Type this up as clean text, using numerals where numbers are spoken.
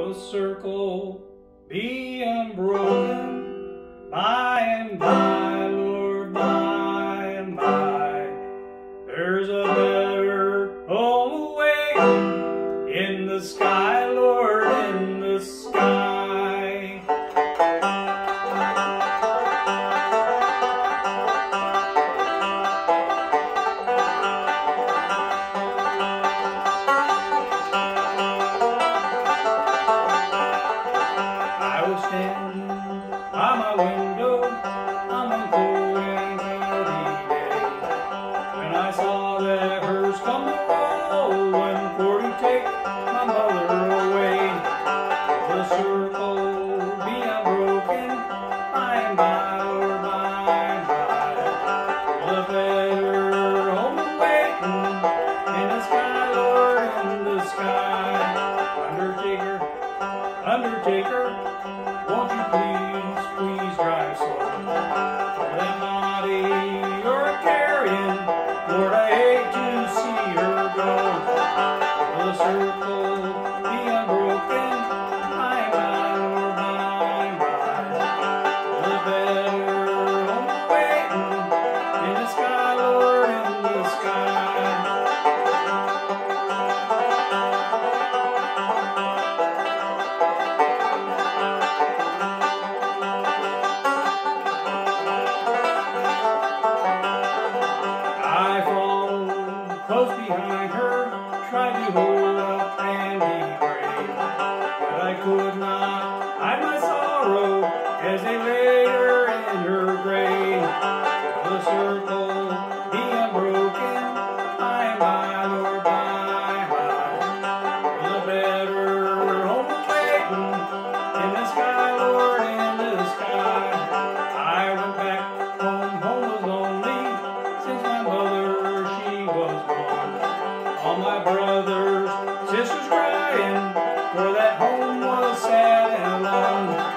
the circle be unbroken. By and by, Lord, by and by, there's a better home away in the sky, Lord, in the sky. I was standing by my window on one cold and cloudy day, when I saw that hearse come to roll, when for to take my mother away. The circle be unbroken, by and by, Lord, by and by, there's a better home awaiting in the sky, Lord, in the sky. Undertaker, Undertaker, won't you please, please drive slow? For that body you're carrying, Lord, I hate to see her go. For the circle be unbroken, by and by, Lord, by and by, there's a better home waiting in the sky, Lord, in the sky. Close behind her, tried to hold up and be brave, but I could not hide my sorrow as they laid her in her grave. The circle be unbroken, by and by, Lord, by and by, there's a better home waiting in the sky, Lord, in the sky. I went back home, home was lonely, since my mother, she was gone. All my brothers, sisters crying, for that home was sad and alone.